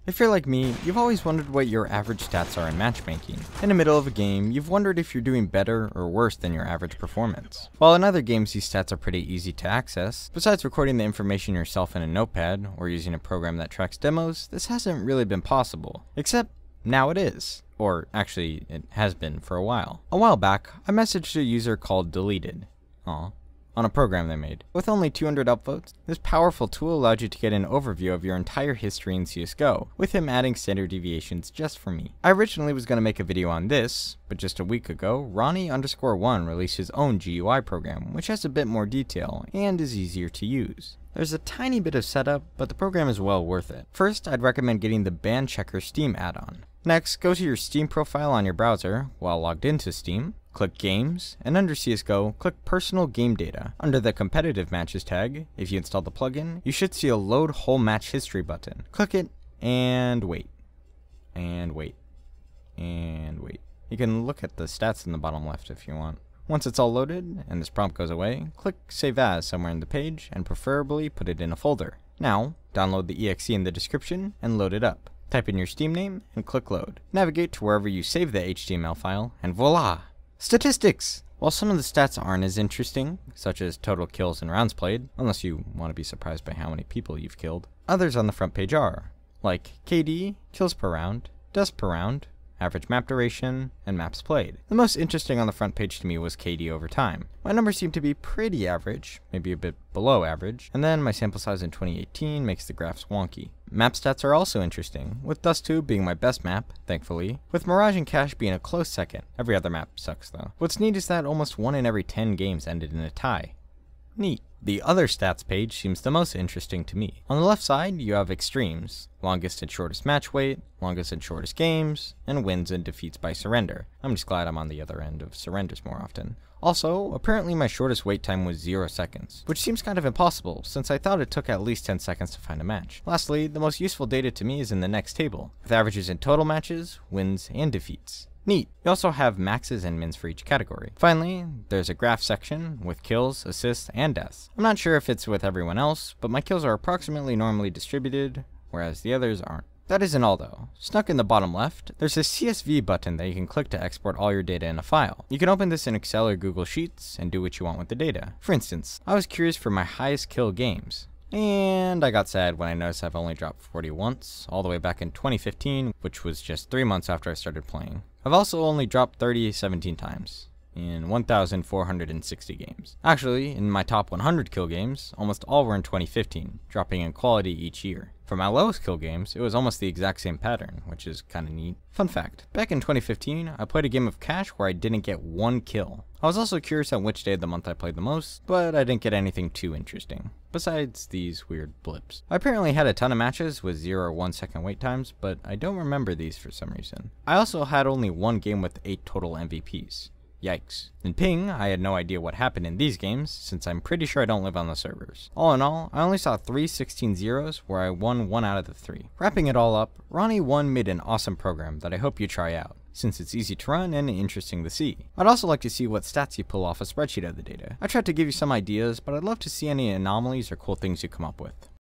If you're like me, you've always wondered what your average stats are in matchmaking. In the middle of a game, you've wondered if you're doing better or worse than your average performance. While in other games these stats are pretty easy to access, besides recording the information yourself in a notepad or using a program that tracks demos, this hasn't really been possible. Except now it is. Or actually, it has been for a while. A while back, I messaged a user called Deleted. On a program they made. With only 200 upvotes, this powerful tool allowed you to get an overview of your entire history in CSGO, with him adding standard deviations just for me. I originally was going to make a video on this, but just a week ago, Ronnie_1 released his own GUI program, which has a bit more detail, and is easier to use. There's a tiny bit of setup, but the program is well worth it. First, I'd recommend getting the Band Checker Steam add-on. Next, go to your Steam profile on your browser, while logged into Steam, click Games, and under CSGO, click Personal Game Data. Under the Competitive Matches tag, if you install the plugin, you should see a Load Whole Match History button. Click it, and wait. And wait. And wait. You can look at the stats in the bottom left if you want. Once it's all loaded, and this prompt goes away, click Save As somewhere in the page, and preferably put it in a folder. Now, download the exe in the description, and load it up. Type in your Steam name, and click Load. Navigate to wherever you save the HTML file, and voila! Statistics! While some of the stats aren't as interesting, such as total kills and rounds played, unless you want to be surprised by how many people you've killed, others on the front page are, like KD, kills per round, dust per round, average map duration, and maps played. The most interesting on the front page to me was KD over time. My numbers seem to be pretty average, maybe a bit below average, and then my sample size in 2018 makes the graphs wonky. Map stats are also interesting, with Dust 2 being my best map, thankfully, with Mirage and Cache being a close second. Every other map sucks though. What's neat is that almost 1 in every 10 games ended in a tie. Neat. The other stats page seems the most interesting to me. On the left side, you have extremes, longest and shortest match weight, longest and shortest games, and wins and defeats by surrender. I'm just glad I'm on the other end of surrenders more often. Also, apparently my shortest wait time was 0 seconds, which seems kind of impossible since I thought it took at least 10 seconds to find a match. Lastly, the most useful data to me is in the next table, with averages in total matches, wins, and defeats. Neat. You also have maxes and mins for each category. Finally, there's a graph section with kills, assists, and deaths. I'm not sure if it's with everyone else, but my kills are approximately normally distributed, whereas the others aren't. That isn't all though. Snuck in the bottom left, there's a CSV button that you can click to export all your data in a file. You can open this in Excel or Google Sheets and do what you want with the data. For instance, I was curious for my highest kill games. And I got sad when I noticed I've only dropped 40 once, all the way back in 2015, which was just 3 months after I started playing. I've also only dropped 30 17 times, in 1,460 games. Actually, in my top 100 kill games, almost all were in 2015, dropping in quality each year. For my lowest kill games, it was almost the exact same pattern, which is kinda neat. Fun fact, back in 2015, I played a game of Cache where I didn't get 1 kill. I was also curious on which day of the month I played the most, but I didn't get anything too interesting, besides these weird blips. I apparently had a ton of matches with 0 or 1 second wait times, but I don't remember these for some reason. I also had only 1 game with 8 total MVPs. Yikes. In Ping, I had no idea what happened in these games, since I'm pretty sure I don't live on the servers. All in all, I only saw 3 16-0s where I won 1 out of the 3. Wrapping it all up, Ronnie1 made an awesome program that I hope you try out, since it's easy to run and interesting to see. I'd also like to see what stats you pull off a spreadsheet of the data. I tried to give you some ideas, but I'd love to see any anomalies or cool things you come up with.